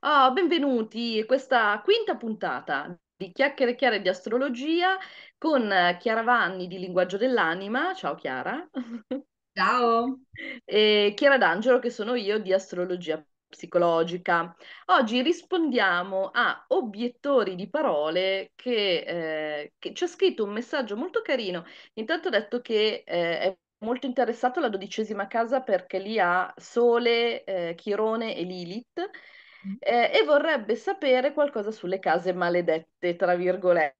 Benvenuti a questa quinta puntata di Chiacchiere Chiare di Astrologia con Chiara Vanni di Linguaggio dell'Anima. Ciao Chiara. Ciao! E Chiara D'Angelo, che sono io di Astrologia Psicologica. Oggi rispondiamo a obiettori di parole che ci ha scritto un messaggio molto carino. Intanto ha detto che è molto interessato alla 12ª casa perché lì ha Sole, Chirone e Lilith, e vorrebbe sapere qualcosa sulle case maledette, tra virgolette.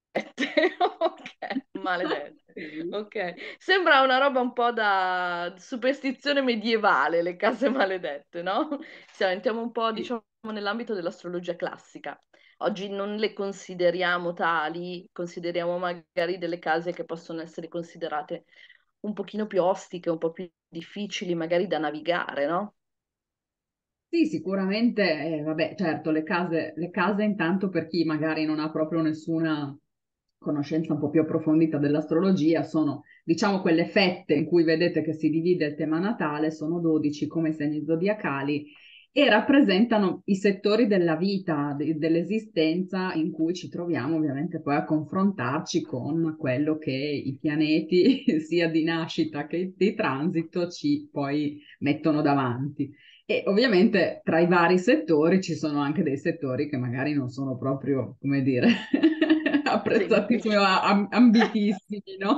Ok, maledette. Ok. Ok, sembra una roba un po' da superstizione medievale, le case maledette, no? Entriamo un po', Sì, diciamo, nell'ambito dell'astrologia classica. Oggi non le consideriamo tali, consideriamo magari delle case che possono essere considerate un pochino più ostiche, un po' più difficili magari da navigare, no? sì, sicuramente, vabbè, certo, le case intanto per chi magari non ha proprio nessuna conoscenza un po' più approfondita dell'astrologia sono, diciamo, quelle fette in cui vedete che si divide il tema natale, sono 12 come segni zodiacali e rappresentano i settori della vita, dell'esistenza in cui ci troviamo ovviamente poi a confrontarci con quello che i pianeti, sia di nascita che di transito, ci poi mettono davanti. E ovviamente tra i vari settori ci sono anche dei settori che magari non sono proprio, come dire, apprezzatissimi Semplici. o ambitissimi, no?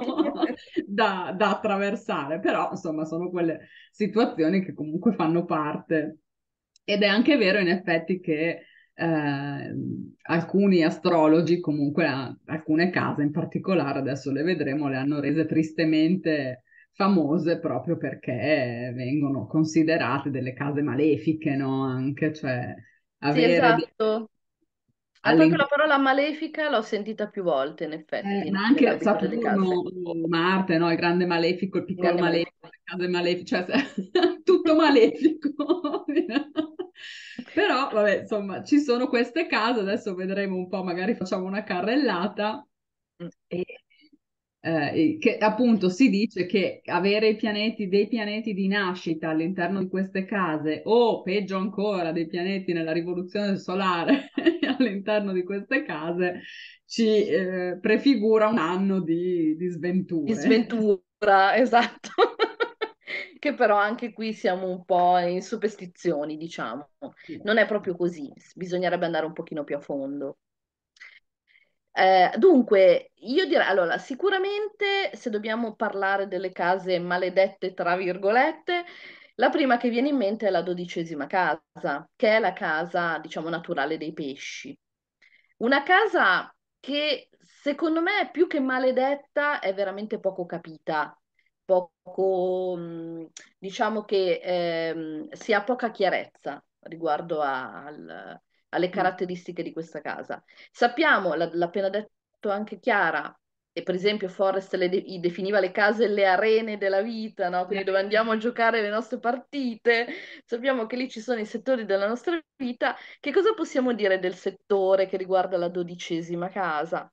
Da attraversare, però insomma sono quelle situazioni che comunque fanno parte. Ed è anche vero in effetti che alcuni astrologi, comunque alcune case in particolare, adesso le vedremo, le hanno rese tristemente famose proprio perché vengono considerate delle case malefiche, no? Anche, cioè Sì, avere esatto. È proprio la all'interno, parola malefica, l'ho sentita più volte, in effetti, ma anche nell'ambito delle Saturno, case. Marte, no? Il grande malefico, il piccolo Grande malefico, malefica. le case malefiche, cioè tutto malefico. Però, vabbè, insomma, ci sono queste case, adesso vedremo un po', magari facciamo una carrellata. Mm. E, che appunto si dice che avere i pianeti, dei pianeti di nascita all'interno di queste case, o peggio ancora, dei pianeti nella rivoluzione solare all'interno di queste case, ci prefigura un anno di Di sventure. sventura, esatto. Che però anche qui siamo un po' in superstizioni, diciamo. Non è proprio così, bisognerebbe andare un pochino più a fondo. Dunque, io direi, allora, sicuramente se dobbiamo parlare delle case maledette, tra virgolette, la prima che viene in mente è la 12ª casa, che è la casa, diciamo, naturale dei pesci. Una casa che secondo me più che maledetta è veramente poco capita, poco, diciamo che si ha poca chiarezza riguardo alle caratteristiche di questa casa. Sappiamo, l'ha appena detto anche Chiara, e per esempio Forrest definiva le case le arene della vita, no? Quindi dove andiamo a giocare le nostre partite. Sappiamo che lì ci sono i settori della nostra vita. Che cosa possiamo dire del settore che riguarda la 12ª casa?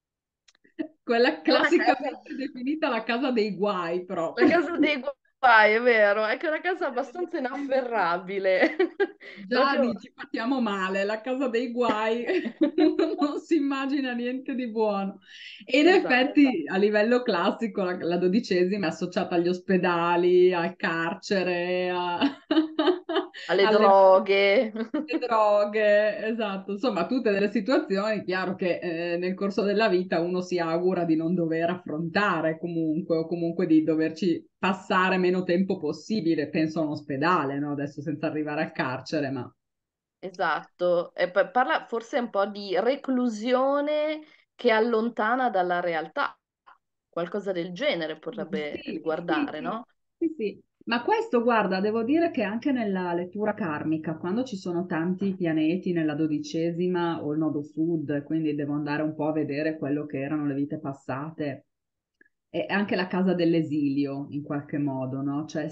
Quella È una casa, classicamente definita la casa dei guai la proprio. casa dei guai, è vero, è che è una casa abbastanza inafferrabile. Già Proprio. dici, partiamo male, la casa dei guai, uno non si immagina niente di buono. E in Esatto. effetti a livello classico la 12ª è associata agli ospedali, al carcere, Alle alle droghe. droghe, esatto. Insomma, tutte delle situazioni, chiaro che nel corso della vita uno si augura di non dover affrontare comunque, o comunque di doverci passare meno tempo possibile. Penso a un ospedale, no? Adesso senza arrivare al carcere, ma Esatto, e parla forse un po' di reclusione che allontana dalla realtà, qualcosa del genere potrebbe sì, sì, riguardare, sì, no? sì, sì. Ma questo, guarda, devo dire che anche nella lettura karmica, quando ci sono tanti pianeti nella 12ª o il nodo sud, quindi devo andare un po' a vedere quello che erano le vite passate, e anche la casa dell'esilio in qualche modo, no? Cioè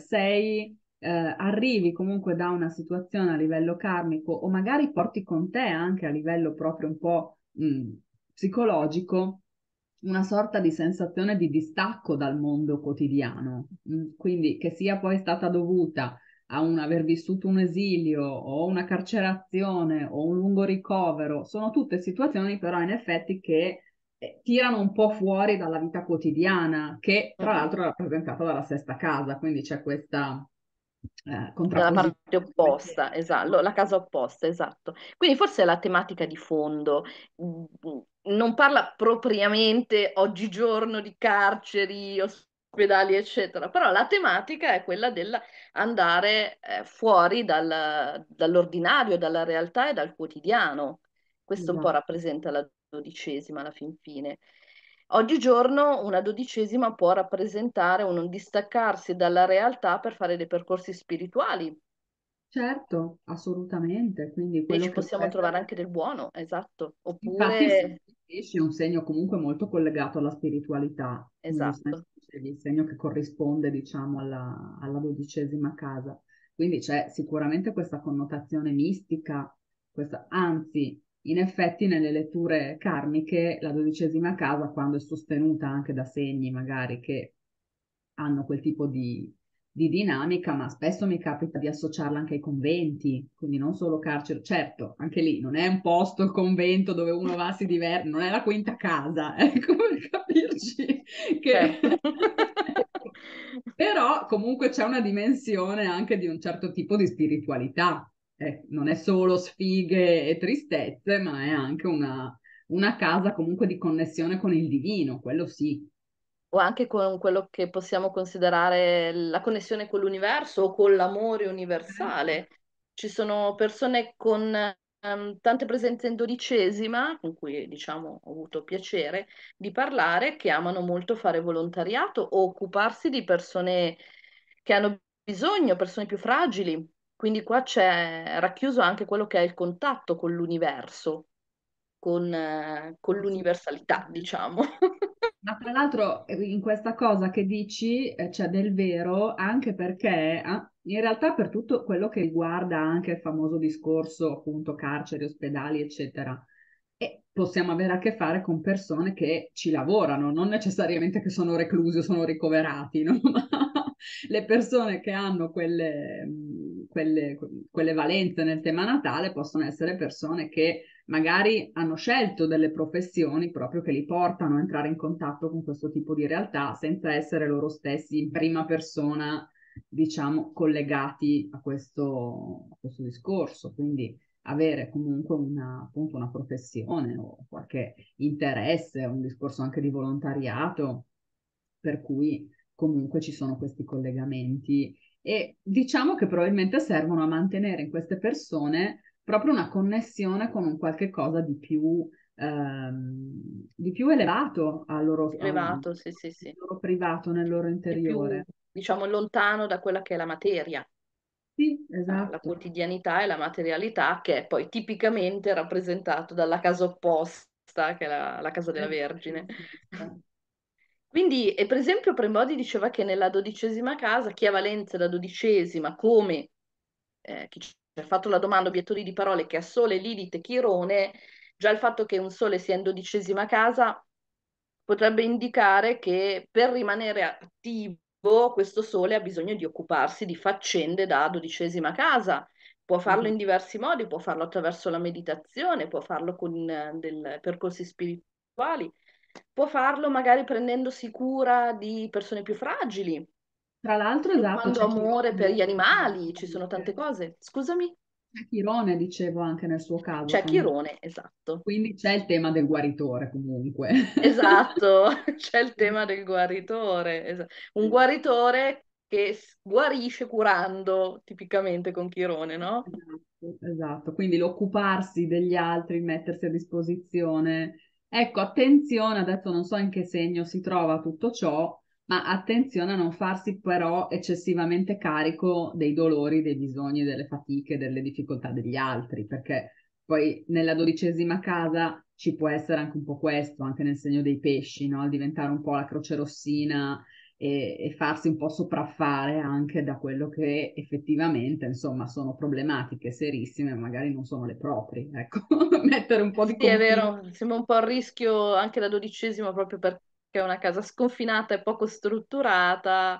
arrivi comunque da una situazione a livello karmico o magari porti con te anche a livello proprio un po' psicologico una sorta di sensazione di distacco dal mondo quotidiano, quindi che sia poi stata dovuta a un aver vissuto un esilio o una carcerazione o un lungo ricovero, sono tutte situazioni però in effetti che tirano un po' fuori dalla vita quotidiana, che tra Mhm. l'altro è rappresentata dalla sesta casa, quindi c'è questa Dalla contrapposizione. parte opposta, esatto, la casa opposta, esatto. Quindi forse è la tematica di fondo. Mm, Non parla propriamente oggigiorno di carceri, ospedali, eccetera, però la tematica è quella dell'andare fuori dall'ordinario, dalla realtà e dal quotidiano. Questo un po' Esatto. rappresenta la dodicesima alla fin fine. Oggigiorno una dodicesima può rappresentare un distaccarsi dalla realtà per fare dei percorsi spirituali Certo, assolutamente, quindi e quello ci che può possiamo trovare essere. anche del buono, esatto. Infatti il Oppure, pesce è un segno comunque molto collegato alla spiritualità, nel senso esatto, che è il segno che corrisponde, diciamo, alla dodicesima casa. Quindi c'è sicuramente questa connotazione mistica, anzi, in effetti nelle letture karmiche la dodicesima casa, quando è sostenuta anche da segni magari che hanno quel tipo di dinamica, ma spesso mi capita di associarla anche ai conventi, quindi non solo carcere. Certo, anche lì non è un posto il convento dove uno va, si diverte, non è la quinta casa, ecco, per capirci che... certo. Però comunque c'è una dimensione anche di un certo tipo di spiritualità. Non è solo sfighe e tristezze, ma è anche una casa comunque di connessione con il divino, quello sì. O anche con quello che possiamo considerare la connessione con l'universo o con l'amore Certo. universale. Ci sono persone con tante presenze in dodicesima, con cui diciamo ho avuto piacere di parlare, che amano molto fare volontariato o occuparsi di persone che hanno bisogno, persone più fragili. Quindi qua c'è racchiuso anche quello che è il contatto con l'universo, con l'universalità, Assolutamente. diciamo. Ma tra l'altro in questa cosa che dici c'è del vero anche perché in realtà per tutto quello che riguarda anche il famoso discorso appunto carceri, ospedali, eccetera, e possiamo avere a che fare con persone che ci lavorano, non necessariamente che sono reclusi o sono ricoverati, no? Ma le persone che hanno quelle valenze nel tema natale possono essere persone che magari hanno scelto delle professioni proprio che li portano a entrare in contatto con questo tipo di realtà senza essere loro stessi in prima persona, diciamo, collegati a questo discorso. Quindi avere comunque appunto una professione o qualche interesse, un discorso anche di volontariato, per cui comunque ci sono questi collegamenti e diciamo che probabilmente servono a mantenere in queste persone proprio una connessione con un qualche cosa di più elevato al Elevato, sì, sì, sì. loro privato, nel loro Di più, interiore. diciamo, lontano da quella che è la materia, Sì, la esatto. quotidianità e la materialità, che è poi tipicamente rappresentato dalla casa opposta, che è la casa della Esatto, Vergine. la sinistra. Quindi, e per esempio, Premodi diceva che nella dodicesima casa, chi ha valenza da dodicesima, come chi ci ha fatto la domanda, obiettori di parole, che ha Sole, Lilith e Chirone, già il fatto che un Sole sia in dodicesima casa potrebbe indicare che per rimanere attivo questo Sole ha bisogno di occuparsi di faccende da dodicesima casa. Può farlo in Esatto. diversi modi, può farlo attraverso la meditazione, può farlo con dei percorsi spirituali, può farlo magari prendendosi cura di persone più fragili, Tra l'altro, esatto, sviluppando c'è amore per Chirone, gli dicevo animali, ci sono tante anche. cose. Scusami? C'è Chirone, dicevo anche nel suo caso, C'è Chirone, esatto. quindi c'è il tema del guaritore comunque. Esatto, c'è il tema del guaritore. Un guaritore che guarisce curando, tipicamente con Chirone, no? Esatto, esatto. Quindi l'occuparsi degli altri, mettersi a disposizione. Ecco, attenzione, adesso non so in che segno si trova tutto ciò, ma attenzione a non farsi però eccessivamente carico dei dolori, dei bisogni, delle fatiche, delle difficoltà degli altri, perché poi nella dodicesima casa ci può essere anche un po' questo, anche nel segno dei pesci, no? Il diventare un po' la croce rossina e farsi un po' sopraffare anche da quello che effettivamente, insomma, sono problematiche serissime, magari non sono le proprie, ecco, mettere un po' di Sì, è confine. vero, sembra un po' a rischio anche la dodicesima proprio perché è una casa sconfinata e poco strutturata,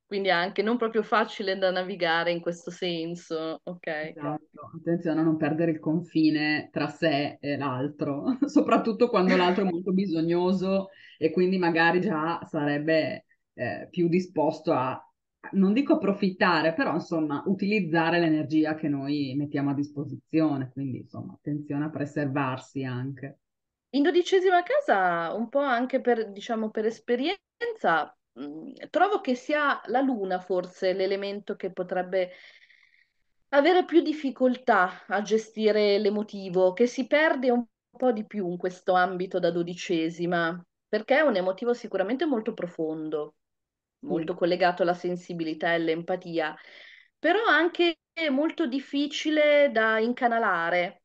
quindi anche non proprio facile da navigare in questo senso, ok? Esatto, attenzione a non perdere il confine tra sé e l'altro, soprattutto quando l'altro è molto bisognoso e quindi magari già sarebbe più disposto a, non dico approfittare, però insomma utilizzare l'energia che noi mettiamo a disposizione, quindi insomma attenzione a preservarsi anche. In dodicesima casa, un po' anche per, diciamo, per esperienza, trovo che sia la luna forse l'elemento che potrebbe avere più difficoltà a gestire l'emotivo, che si perde un po' di più in questo ambito da dodicesima, perché è un emotivo sicuramente molto profondo, molto Sì, collegato alla sensibilità e all'empatia, però anche molto difficile da incanalare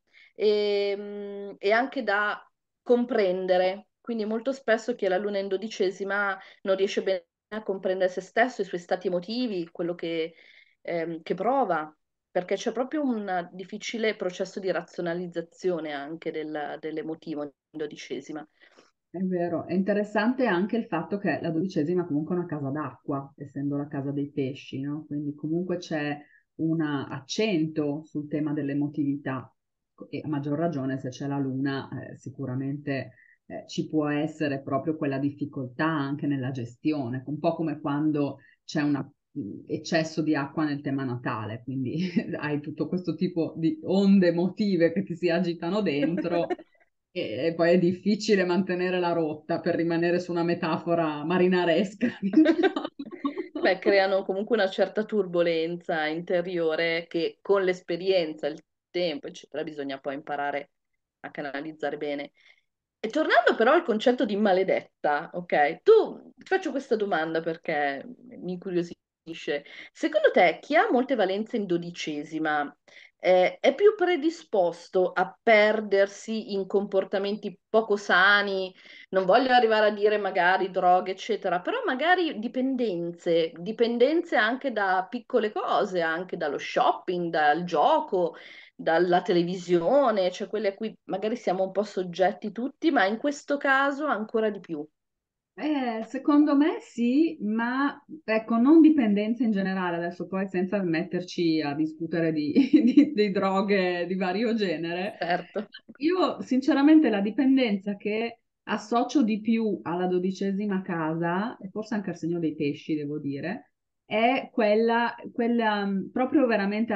e anche da comprendere. Quindi molto spesso chi ha la luna in dodicesima non riesce bene a comprendere se stesso, i suoi stati emotivi, quello che prova, perché c'è proprio un difficile processo di razionalizzazione anche dell'emotivo in dodicesima. è vero. È interessante anche il fatto che la dodicesima comunque è una casa d'acqua, essendo la casa dei pesci, no? Quindi comunque c'è un accento sul tema dell'emotività e a maggior ragione se c'è la luna, sicuramente ci può essere proprio quella difficoltà anche nella gestione, un po' come quando c'è un eccesso di acqua nel tema natale, quindi hai tutto questo tipo di onde emotive che ti si agitano dentro e poi è difficile mantenere la rotta per rimanere su una metafora marinaresca, diciamo. Beh, creano comunque una certa turbolenza interiore che con l'esperienza, il tempo, eccetera, bisogna poi imparare a canalizzare bene. E tornando però al concetto di maledetta, ok? Ti faccio questa domanda perché mi incuriosisce. Secondo te, chi ha molte valenze in dodicesima, è più predisposto a perdersi in comportamenti poco sani? Non voglio arrivare a dire magari droghe, eccetera, però magari dipendenze anche da piccole cose, anche dallo shopping, dal gioco, dalla televisione, cioè quelle a cui magari siamo un po' soggetti tutti, ma in questo caso ancora di più. Secondo me sì, ma ecco, non dipendenza in generale, adesso poi senza metterci a discutere di, di droghe di vario genere. Certo. Io sinceramente la dipendenza che associo di più alla dodicesima casa, e forse anche al segno dei pesci, devo dire, è quella proprio veramente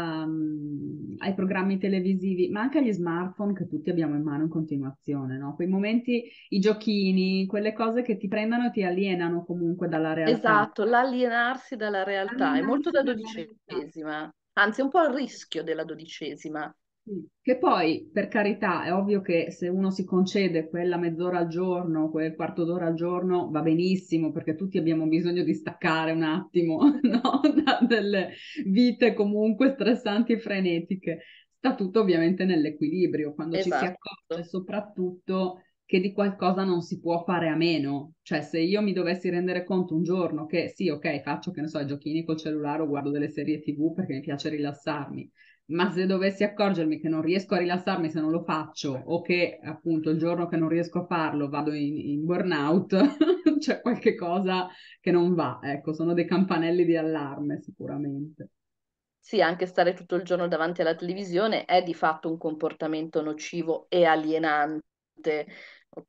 ai programmi televisivi, ma anche agli smartphone che tutti abbiamo in mano in continuazione, no? Quei momenti, i giochini, quelle cose che ti prendono e ti alienano comunque dalla realtà. Esatto, l'alienarsi dalla realtà è molto Alienarsi da dalla realtà. dodicesima, anzi è un po' il rischio della dodicesima. Sì. Che poi, per carità, è ovvio che se uno si concede quella mezz'ora al giorno, quel quarto d'ora al giorno, va benissimo, perché tutti abbiamo bisogno di staccare un attimo, no? Da delle vite comunque stressanti e frenetiche. Sta tutto ovviamente nell'equilibrio, quando ci si accorge Esatto. soprattutto che di qualcosa non si può fare a meno. Cioè, se io mi dovessi rendere conto un giorno che sì, ok, faccio, che ne so, i giochini col cellulare o guardo delle serie TV perché mi piace rilassarmi, ma se dovessi accorgermi che non riesco a rilassarmi se non lo faccio o che appunto il giorno che non riesco a farlo vado in burnout, c'è qualche cosa che non va. Ecco, sono dei campanelli di allarme sicuramente. Sì, anche stare tutto il giorno davanti alla televisione è di fatto un comportamento nocivo e alienante, ok?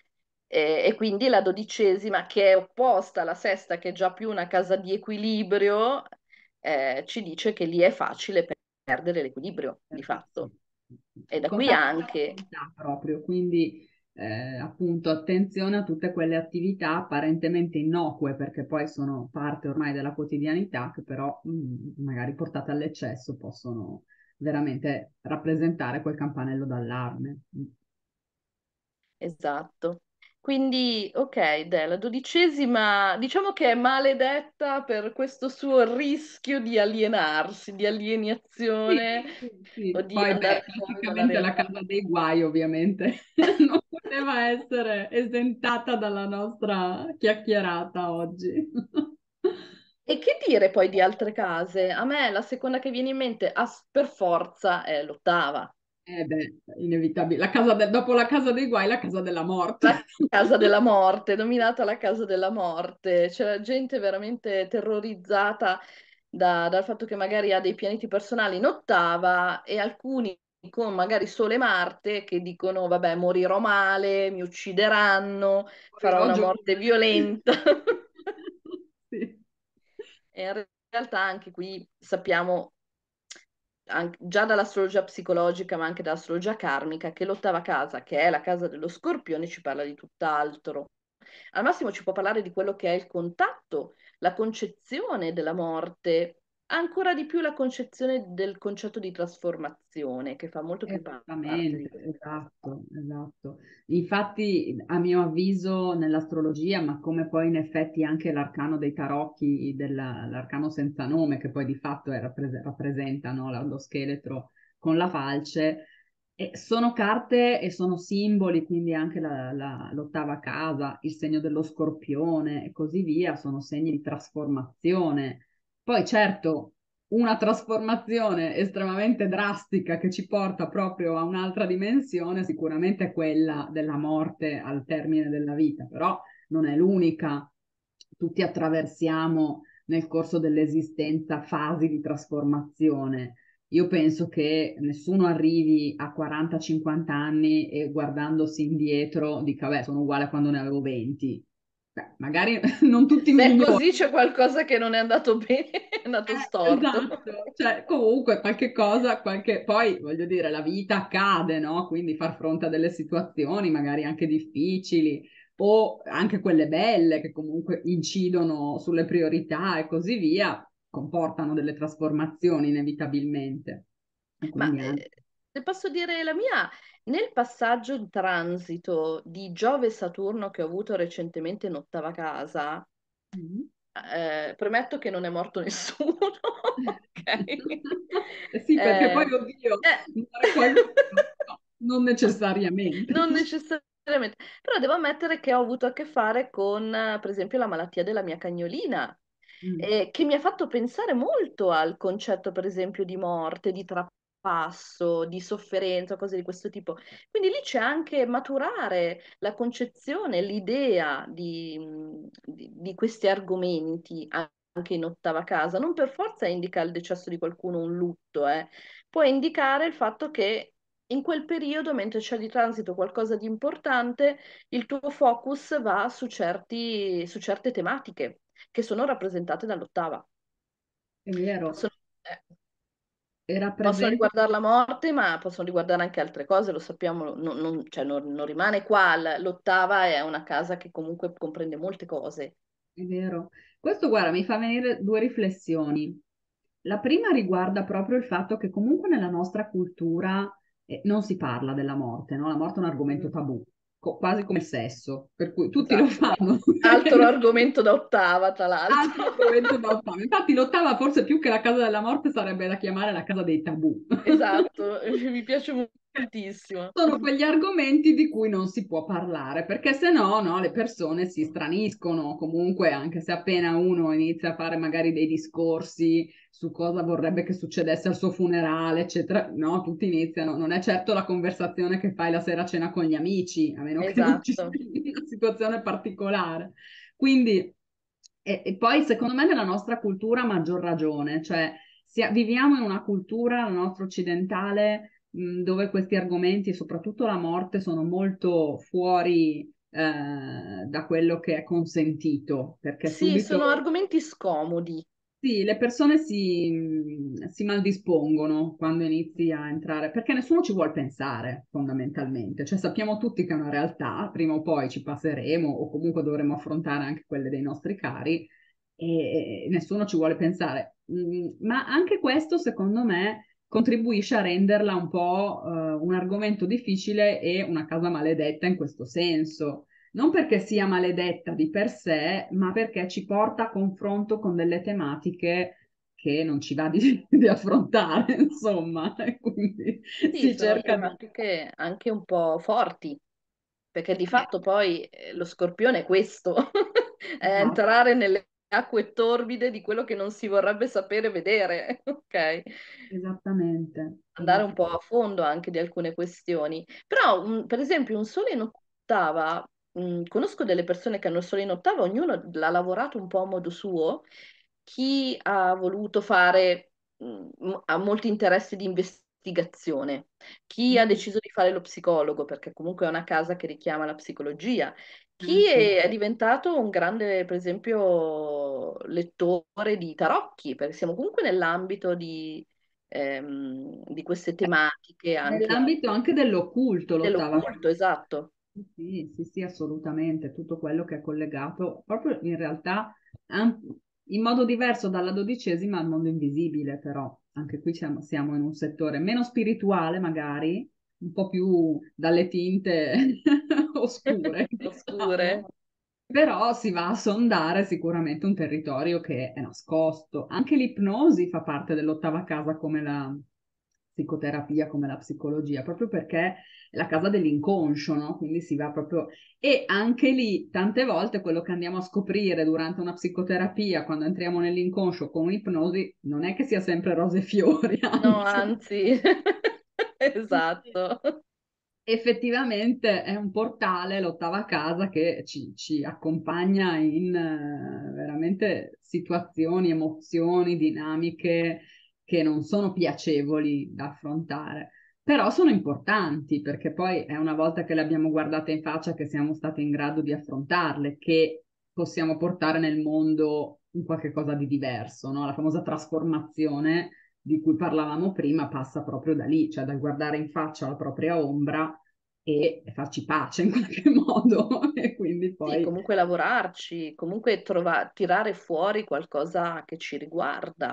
E quindi la dodicesima, che è opposta alla sesta, che è già più una casa di equilibrio, ci dice che lì è facile perdere l'equilibrio, di Sì. fatto. E da qui Contatto con la anche, realtà proprio, quindi appunto attenzione a tutte quelle attività apparentemente innocue, perché poi sono parte ormai della quotidianità, che però magari portate all'eccesso possono veramente rappresentare quel campanello d'allarme. esatto. Quindi, ok, la dodicesima, diciamo che è maledetta per questo suo rischio di alienarsi, di Sì, alienazione sì, sì. o di Poi, andare beh, fuori dalla classicamente la realtà. casa dei guai, ovviamente, non poteva essere esentata dalla nostra chiacchierata oggi. E che dire poi di altre case? A me la seconda che viene in mente per forza è l'ottava. beh, inevitabile. Dopo la casa dei guai, la casa della morte. La casa della morte, nominata la casa della morte. C'era gente veramente terrorizzata dal fatto che magari ha dei pianeti personali in ottava e alcuni con magari Sole e Marte che dicono, vabbè, morirò male, mi uccideranno, farò Morirò una morte giovane. violenta. Sì. E in realtà anche qui sappiamo già dall'astrologia psicologica, ma anche dall'astrologia karmica, che l'ottava casa, che è la casa dello Scorpione, ci parla di tutt'altro. Al massimo ci può parlare di quello che è il contatto, la concezione della morte, ancora di più la concezione del concetto di trasformazione, che fa molto più parte di Esattamente, questo. esatto, esatto. Infatti, a mio avviso, nell'astrologia, ma come poi in effetti anche l'arcano dei tarocchi, l'arcano senza nome, che poi di fatto rappresenta, no, lo scheletro con la falce, sono carte e sono simboli, quindi anche l'ottava casa, il segno dello scorpione e così via, sono segni di trasformazione. Poi certo una trasformazione estremamente drastica che ci porta proprio a un'altra dimensione, sicuramente è quella della morte al termine della vita, però non è l'unica. Tutti attraversiamo nel corso dell'esistenza fasi di trasformazione. Io penso che nessuno arrivi a 40-50 anni e guardandosi indietro dica, beh, sono uguale a quando ne avevo 20. Beh, magari non tutti Se è migliori. così c'è qualcosa che non è andato bene, è andato storto. Esatto, cioè comunque qualche cosa, poi voglio dire, la vita accade, no? Quindi far fronte a delle situazioni magari anche difficili o anche quelle belle che comunque incidono sulle priorità e così via, comportano delle trasformazioni inevitabilmente. E Ma quindi anche... se posso dire la mia, nel passaggio in transito di Giove-Saturno che ho avuto recentemente in ottava casa, Mm. premetto che non è morto nessuno, ok? Eh sì, perché poi, Eh, oddio, muore eh. qualcuno, no, non necessariamente. Non necessariamente, però devo ammettere che ho avuto a che fare con, per esempio, la malattia della mia cagnolina, Mm. che mi ha fatto pensare molto al concetto, per esempio, di morte, di trapasso, di sofferenza, cose di questo tipo. Quindi lì c'è anche maturare la concezione, l'idea di questi argomenti anche in ottava casa. Non per forza indica il decesso di qualcuno, un lutto, può indicare il fatto che in quel periodo, mentre c'è di transito qualcosa di importante, il tuo focus va su certe tematiche che sono rappresentate dall'ottava. È vero, Sono- eh, era Possono presente. riguardare la morte, ma possono riguardare anche altre cose, lo sappiamo, cioè non rimane qua. L'ottava è una casa che comunque comprende molte cose. È vero. Questo, guarda, mi fa venire due riflessioni. La prima riguarda proprio il fatto che comunque nella nostra cultura non si parla della morte, no? La morte è un argomento Mm, tabù, quasi come il sesso, per cui tutti lo esatto. fanno. Altro argomento da ottava, tra l'altro. Altro argomento da ottava. Infatti l'ottava forse più che la casa della morte sarebbe da chiamare la casa dei tabù. Esatto, mi piace moltissimo. Sono quegli argomenti di cui non si può parlare, perché se no, no, le persone si straniscono, comunque, anche se appena uno inizia a fare magari dei discorsi su cosa vorrebbe che succedesse al suo funerale, eccetera, no, tutti iniziano. Non è certo la conversazione che fai la sera a cena con gli amici, a meno che non ci sia Esatto. una situazione particolare. Quindi, e poi secondo me nella nostra cultura a maggior ragione, cioè viviamo in una cultura, la nostra occidentale, dove questi argomenti e soprattutto la morte sono molto fuori da quello che è consentito, perché Sì, subito sono argomenti scomodi. sì, le persone si maldispongono quando inizi a entrare, perché nessuno ci vuole pensare fondamentalmente, cioè sappiamo tutti che è una realtà, prima o poi ci passeremo o comunque dovremo affrontare anche quelle dei nostri cari e nessuno ci vuole pensare. Ma anche questo, secondo me, contribuisce a renderla un po' un argomento difficile e una casa maledetta in questo senso non perché sia maledetta di per sé, ma perché ci porta a confronto con delle tematiche che non ci va di affrontare, insomma, e quindi Sì, si sono cerca di... tematiche anche un po' forti, perché di fatto poi lo scorpione è questo, è Esatto. entrare nelle acque torbide di quello che non si vorrebbe sapere vedere, ok? Esattamente, Andare un po' esattamente. a fondo anche di alcune questioni. Però, per esempio, un sole in ottava, conosco delle persone che hanno il sole in ottava, ognuno l'ha lavorato un po' a modo suo. Chi ha voluto fare, ha molti interessi di investigazione, chi ha Mm, deciso di fare lo psicologo, perché comunque è una casa che richiama la psicologia. Chi sì. è diventato un grande, per esempio, lettore di tarocchi, perché siamo comunque nell'ambito di queste tematiche anche Nell'ambito anche dell'occulto, l'ottava dell'occulto, casa. esatto. Sì, sì, sì, assolutamente, tutto quello che è collegato proprio in realtà an- in modo diverso dalla dodicesima al mondo invisibile, però anche qui siamo in un settore meno spirituale magari, un po' più dalle tinte oscure, Oscure. diciamo, però si va a sondare sicuramente un territorio che è nascosto. Anche l'ipnosi fa parte dell'ottava casa come la psicoterapia, come la psicologia, proprio perché è la casa dell'inconscio, no? Quindi si va proprio... E anche lì, tante volte, quello che andiamo a scoprire durante una psicoterapia, quando entriamo nell'inconscio con un'ipnosi, non è che sia sempre rose e fiori, No, anzi. anzi, esatto. Effettivamente è un portale, l'ottava casa, che ci accompagna in veramente situazioni, emozioni, dinamiche che non sono piacevoli da affrontare, però sono importanti perché poi è una volta che le abbiamo guardate in faccia che siamo stati in grado di affrontarle, che possiamo portare nel mondo un qualche cosa di diverso, no? La famosa trasformazione di cui parlavamo prima passa proprio da lì, cioè dal guardare in faccia la propria ombra e farci pace in qualche modo. E quindi Sì, poi comunque lavorarci, comunque tirare fuori qualcosa che ci riguarda,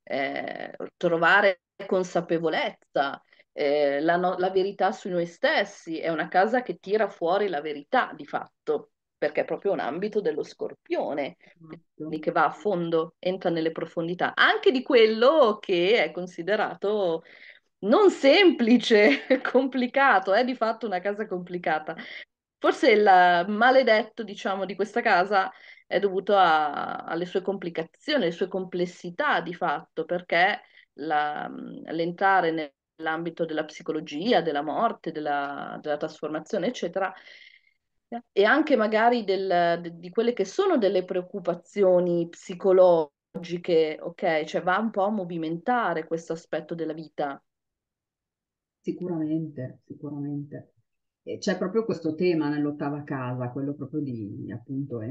trovare consapevolezza, la verità su noi stessi. È una casa che tira fuori la verità di fatto, perché è proprio un ambito dello scorpione, esatto, quindi che va a fondo, entra nelle profondità, anche di quello che è considerato non semplice, complicato, è di fatto una casa complicata. Forse il maledetto, diciamo, di questa casa è dovuto alle sue complicazioni, alle sue complessità di fatto, perché l'entrare nell'ambito della psicologia, della morte, della trasformazione, eccetera, e anche magari di quelle che sono delle preoccupazioni psicologiche, ok? Cioè va un po' a movimentare questo aspetto della vita. sicuramente, sicuramente. E c'è proprio questo tema nell'ottava casa, quello proprio di appunto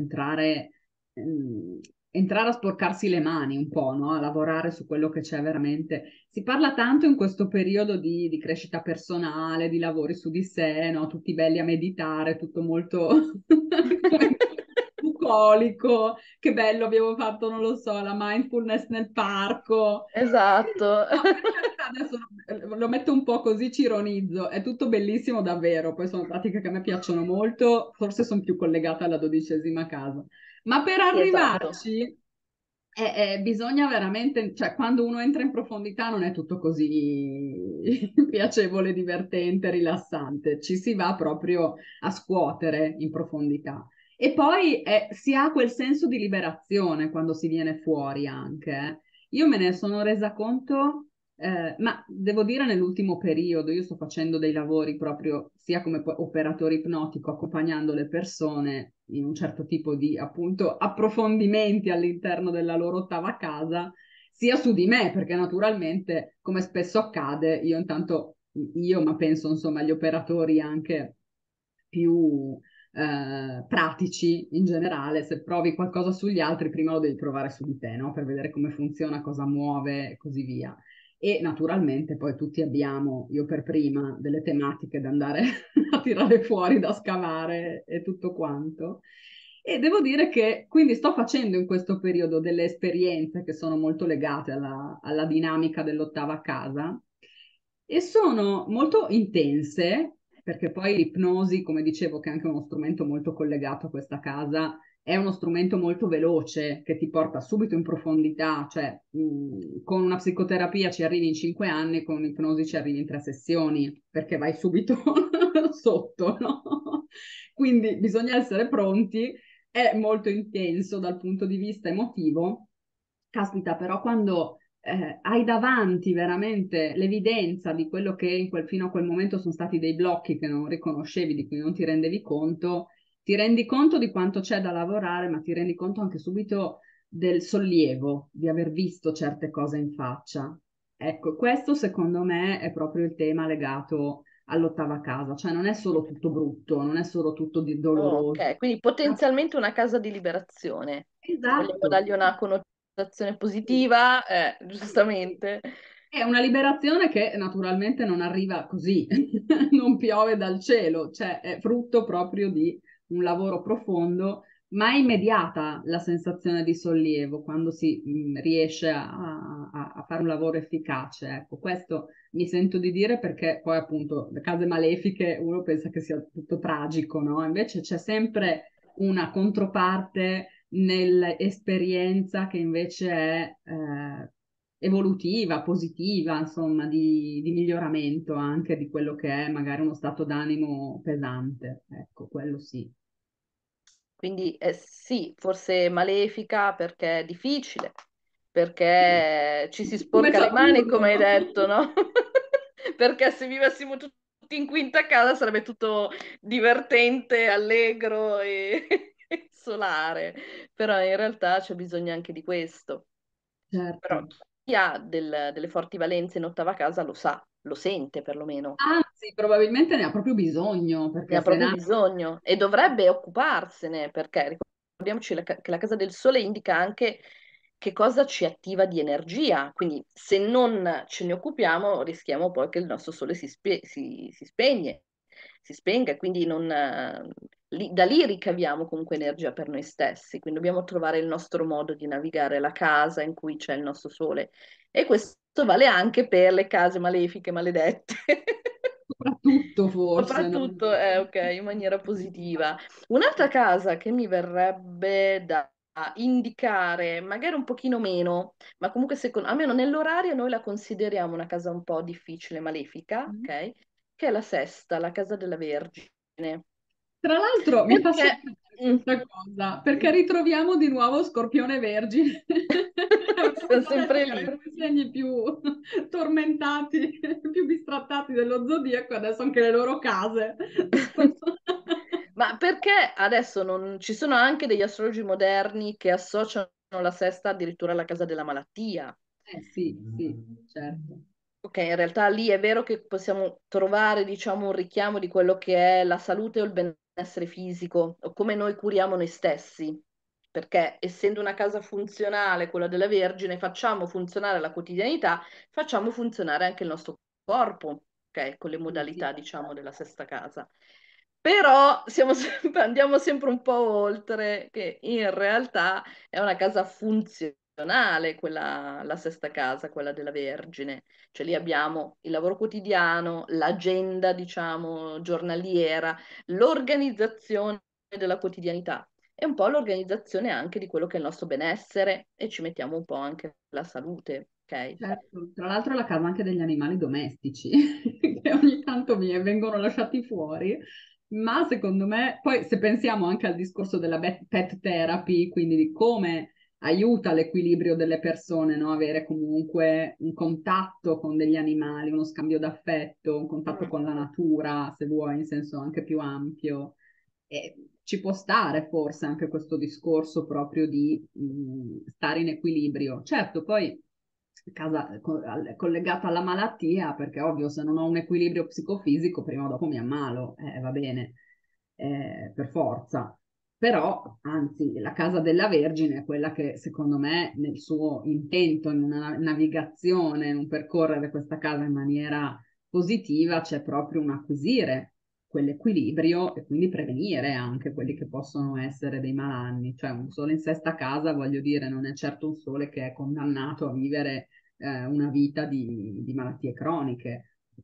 ehm, entrare a sporcarsi le mani un po', no? A lavorare su quello che c'è veramente. Si parla tanto in questo periodo di crescita personale, di lavori su di sé, no? Tutti belli a meditare, tutto molto come dire, bucolico. Che bello, abbiamo fatto, non lo so, la mindfulness nel parco. Esatto. No, per carità, adesso lo metto un po' così, ci ironizzo, è tutto bellissimo davvero, poi sono pratiche che a me piacciono molto, forse sono più collegata alla dodicesima casa, ma per Sì, esatto. arrivarci bisogna veramente, cioè quando uno entra in profondità non è tutto così piacevole, divertente, rilassante, ci si va proprio a scuotere in profondità. E poi si ha quel senso di liberazione quando si viene fuori anche. Io me ne sono resa conto, ma devo dire nell'ultimo periodo, io sto facendo dei lavori proprio sia come operatore ipnotico, accompagnando le persone in un certo tipo di appunto approfondimenti all'interno della loro ottava casa, sia su di me, perché naturalmente, come spesso accade, io intanto, io, ma penso insomma agli operatori anche più pratici in generale, se provi qualcosa sugli altri, prima lo devi provare su di te, no? Per vedere come funziona, cosa muove e così via. E naturalmente poi tutti abbiamo, io per prima, delle tematiche da andare a tirare fuori, da scavare e tutto quanto. E devo dire che quindi sto facendo in questo periodo delle esperienze che sono molto legate alla dinamica dell'ottava casa e sono molto intense, perché poi l'ipnosi, come dicevo, che è anche uno strumento molto collegato a questa casa, è uno strumento molto veloce che ti porta subito in profondità, cioè con una psicoterapia ci arrivi in 5 anni, con un'ipnosi ci arrivi in 3 sessioni, perché vai subito sotto, no? Quindi bisogna essere pronti è molto intenso dal punto di vista emotivo. Caspita, però quando hai davanti veramente l'evidenza di quello che fino a quel momento sono stati dei blocchi che non riconoscevi, di cui non ti rendevi conto, ti rendi conto di quanto c'è da lavorare, ma ti rendi conto anche subito del sollievo di aver visto certe cose in faccia. Ecco, questo secondo me è proprio il tema legato all'ottava casa, cioè non è solo tutto brutto, non è solo tutto doloroso. Ok, quindi potenzialmente una casa di liberazione. Se vogliamo Esatto. dargli una connotazione positiva, giustamente. È una liberazione che naturalmente non arriva così, non piove dal cielo, cioè è frutto proprio di un lavoro profondo, ma è immediata la sensazione di sollievo quando si riesce a fare un lavoro efficace. Ecco, questo mi sento di dire perché poi appunto le case malefiche uno pensa che sia tutto tragico, no? Invece c'è sempre una controparte nell'esperienza che invece è evolutiva, positiva, insomma, di miglioramento anche di quello che è magari uno stato d'animo pesante. Ecco, quello sì. Quindi sì, forse malefica perché è difficile, Sì. perché ci si Come sporca le mani, come hai Saturno. detto, no? Perché se vivessimo tutti in quinta casa sarebbe tutto divertente, allegro e e solare, però in realtà c'è bisogno anche di questo. Però Certo. chi ha delle forti valenze in ottava casa lo sa, lo sente perlomeno. Anzi, probabilmente ne ha proprio bisogno, Ne perché ha se proprio no... bisogno e dovrebbe occuparsene perché ricordiamoci che la casa del sole indica anche che cosa ci attiva di energia, quindi se non ce ne occupiamo rischiamo poi che il nostro sole si spegne, si spenga, e quindi da lì ricaviamo comunque energia per noi stessi, quindi dobbiamo trovare il nostro modo di navigare la casa in cui c'è il nostro sole e questo vale anche per le case malefiche, maledette. Soprattutto forse, no? Soprattutto, ok, in maniera positiva. Un'altra casa che mi verrebbe da indicare, magari un pochino meno, ma comunque secondo, almeno nell'orario noi la consideriamo una casa un po' difficile, malefica, Mm. ok? Che è la sesta, la casa della Vergine. Tra l'altro mi fa Perché? sorridere Mm. questa cosa, perché ritroviamo di nuovo Scorpione Vergine. Siamo Abbiamo detto sempre che lì. erano i segni più tormentati, più bistrattati dello zodiaco, adesso anche le loro case. Ma perché adesso non ci sono anche degli astrologi moderni che associano la sesta addirittura alla casa della malattia? Sì, sì, certo. Ok, in realtà lì è vero che possiamo trovare, diciamo, un richiamo di quello che è la salute o il benessere fisico, o come noi curiamo noi stessi, perché essendo una casa funzionale, quella della Vergine, facciamo funzionare la quotidianità, facciamo funzionare anche il nostro corpo, ok, con le Sì, sì. modalità, diciamo, della sesta casa. Però andiamo sempre un po' oltre, che in realtà è una casa funzionale, quella, la sesta casa, quella della Vergine. Cioè lì abbiamo il lavoro quotidiano, l'agenda, diciamo, giornaliera, l'organizzazione della quotidianità e un po' l'organizzazione anche di quello che è il nostro benessere e ci mettiamo un po' anche la salute, ok? Certo, tra l'altro è la casa anche degli animali domestici, che ogni tanto vengono lasciati fuori, ma secondo me, poi se pensiamo anche al discorso della pet therapy, quindi di come aiuta l'equilibrio delle persone, no? Avere comunque un contatto con degli animali, uno scambio d'affetto, un contatto Mm. con la natura, se vuoi, in senso anche più ampio. E ci può stare forse anche questo discorso proprio di stare in equilibrio. Certo, poi collegata alla malattia, perché ovvio, se non ho un equilibrio psicofisico, prima o dopo mi ammalo, va bene, per forza. Però, anzi, la Casa della Vergine è quella che secondo me nel suo intento, in una navigazione, in un percorrere questa casa in maniera positiva, c'è proprio un acquisire quell'equilibrio e quindi prevenire anche quelli che possono essere dei malanni. Cioè un sole in sesta casa, voglio dire, non è certo un sole che è condannato a vivere una vita di malattie croniche.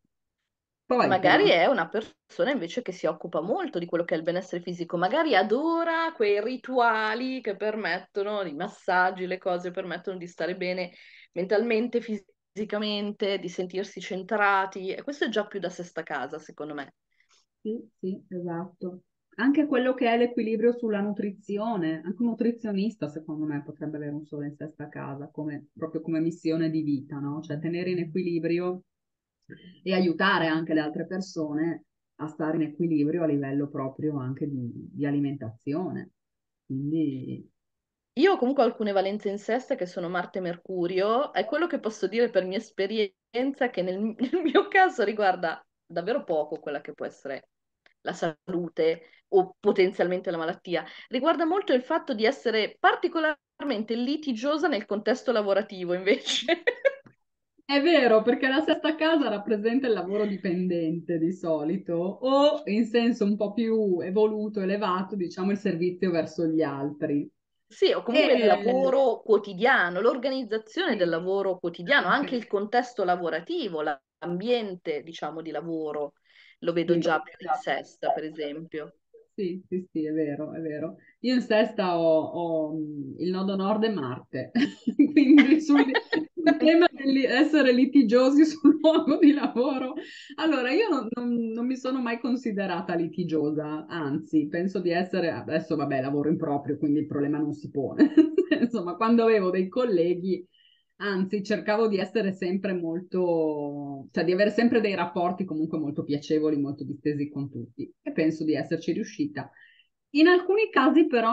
Poi però, Magari è una persona invece che si occupa molto di quello che è il benessere fisico, magari adora quei rituali che permettono, i massaggi, le cose permettono di stare bene mentalmente, fisicamente, di sentirsi centrati, e questo è già più da sesta casa, secondo me. sì, sì, esatto. anche quello che è l'equilibrio sulla nutrizione, anche un nutrizionista secondo me potrebbe avere un sole in sesta a casa, proprio come missione di vita, no? Cioè tenere in equilibrio e aiutare anche le altre persone a stare in equilibrio a livello proprio anche di alimentazione. Quindi, Io ho comunque alcune valenze in sesta che sono Marte e Mercurio, e quello che posso dire per mia esperienza, che nel mio caso riguarda davvero poco quella che può essere la salute o potenzialmente la malattia, riguarda molto il fatto di essere particolarmente litigiosa nel contesto lavorativo, invece. è vero, perché la sesta casa rappresenta il lavoro dipendente di solito, o in senso un po' più evoluto, elevato, diciamo il servizio verso gli altri. Sì, o comunque il E lavoro quotidiano, l'organizzazione del sì, lavoro quotidiano, anche il anche, contesto lavorativo, l'ambiente, diciamo, di lavoro, lo vedo sì. già più in sesta, per esempio. Sì, sì, sì, è vero, è vero. Io in sesta ho, il nodo nord e Marte, quindi sul tema di essere litigiosi sul luogo di lavoro. Allora, io non mi sono mai considerata litigiosa, anzi, penso di essere, adesso vabbè, lavoro in proprio, quindi il problema non si pone. Insomma, quando avevo dei colleghi, anzi, cercavo di essere sempre molto, cioè di avere sempre dei rapporti comunque molto piacevoli, molto distesi con tutti e penso di esserci riuscita. In alcuni casi però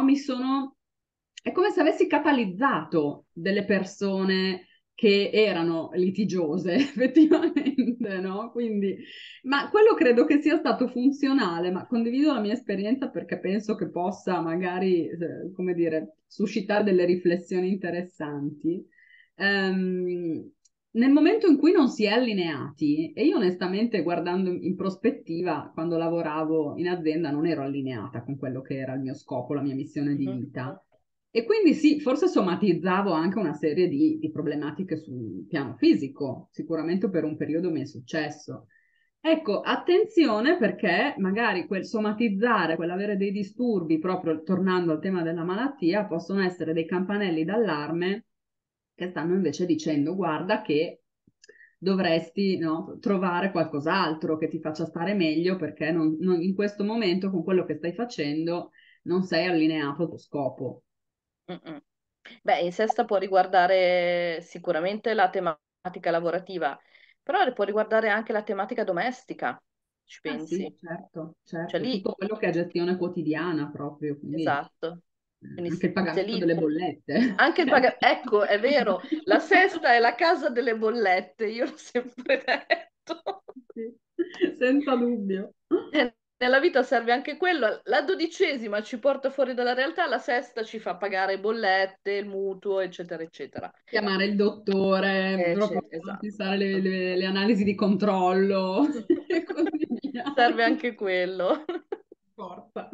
è come se avessi catalizzato delle persone che erano litigiose effettivamente, no? Quindi, ma quello credo che sia stato funzionale, ma condivido la mia esperienza perché penso che possa magari, come dire, suscitare delle riflessioni interessanti. Ehm, Nel momento in cui non si è allineati, e io onestamente guardando in prospettiva, quando lavoravo in azienda non ero allineata con quello che era il mio scopo, la mia missione di Mhm. vita. E quindi sì, forse somatizzavo anche una serie di problematiche sul piano fisico, sicuramente per un periodo mi è successo. Ecco, attenzione perché magari quel somatizzare, quell'avere dei disturbi, proprio tornando al tema della malattia, possono essere dei campanelli d'allarme che stanno invece dicendo guarda che dovresti, no, trovare qualcos'altro che ti faccia stare meglio perché in questo momento con quello che stai facendo non sei allineato al tuo scopo. Mm-mm. Beh, in sesta può riguardare sicuramente la tematica lavorativa, però può riguardare anche la tematica domestica, ci Ah sì, pensi? certo, Cioè certo, lì, tutto quello che è gestione quotidiana proprio, quindi esatto. Quindi anche il se pagamento lì delle bollette. anche il ecco, è vero, la sesta è la casa delle bollette, io l'ho sempre detto. Sì, senza dubbio. Nella vita serve anche quello. La dodicesima ci porta fuori dalla realtà, la sesta ci fa pagare bollette, il mutuo, eccetera, eccetera. Chiamare il dottore, proprio Esatto. fissare le analisi di controllo e così via. Serve anche quello. Forza.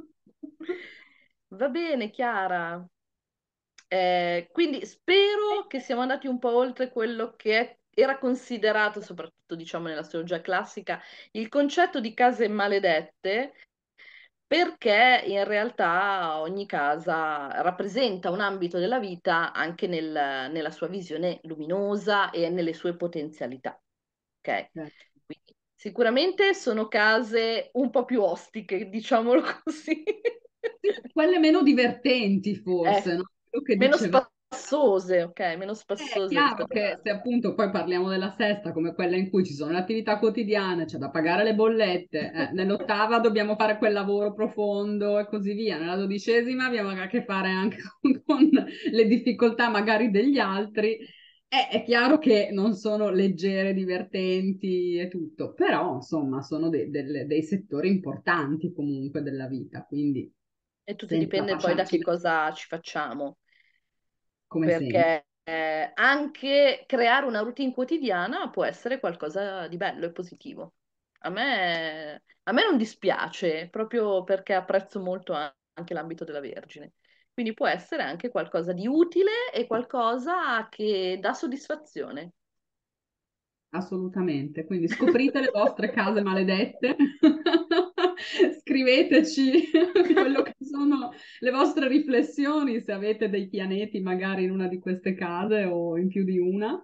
Va bene, Chiara. Quindi spero che siamo andati un po' oltre quello che era considerato, soprattutto diciamo nell'astrologia classica, il concetto di case maledette, perché in realtà ogni casa rappresenta un ambito della vita anche nella sua visione luminosa e nelle sue potenzialità. Ok? Certo. Quindi, sicuramente sono case un po' più ostiche, diciamolo così. Sì, quelle meno divertenti Eh, forse, no? Quello che meno dicevamo. spassose, ok? Meno È spassose chiaro rispetto che se appunto poi parliamo della sesta come quella in cui ci sono le attività quotidiane, c'è da pagare le bollette, nell'ottava dobbiamo fare quel lavoro profondo e così via, nella dodicesima abbiamo a che fare anche con le difficoltà magari degli altri. È chiaro che non sono leggere, divertenti e tutto, però insomma sono dei settori importanti comunque della vita, quindi e tutto senza dipende poi da che lasciarci cosa ci facciamo, come sempre. perché anche creare una routine quotidiana può essere qualcosa di bello e positivo. A me non dispiace, proprio perché apprezzo molto anche l'ambito della Vergine. Quindi può essere anche qualcosa di utile e qualcosa che dà soddisfazione. Assolutamente, quindi scoprite le vostre case maledette, scriveteci quello che sono le vostre riflessioni, se avete dei pianeti magari in una di queste case o in più di una,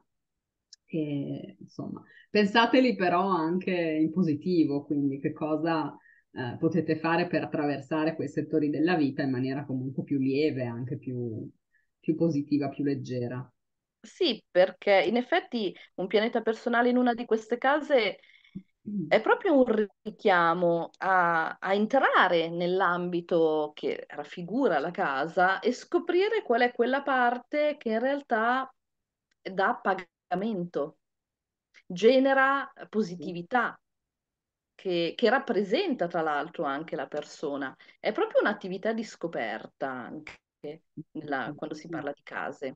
e insomma, pensateli però anche in positivo, quindi che cosa potete fare per attraversare quei settori della vita in maniera comunque più lieve, anche più positiva, più leggera. Sì, perché in effetti un pianeta personale in una di queste case Mm. è proprio un richiamo a entrare nell'ambito che raffigura la casa e scoprire qual è quella parte che in realtà dà pagamento, genera positività, che rappresenta tra l'altro anche la persona. È proprio un'attività di scoperta anche quando si parla di case.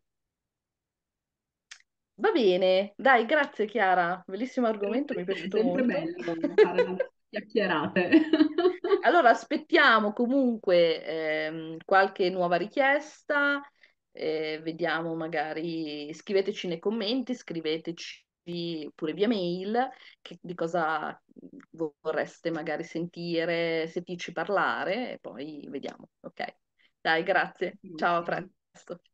Va bene, dai, grazie Chiara, bellissimo argomento, mi è È piaciuto sempre molto. bello fare le nostre chiacchierate. Allora, aspettiamo comunque qualche nuova richiesta, vediamo magari, scriveteci nei commenti, scriveteci pure via mail di cosa vorreste magari sentire, sentirci parlare e poi vediamo, ok? Dai, grazie, ciao, a presto.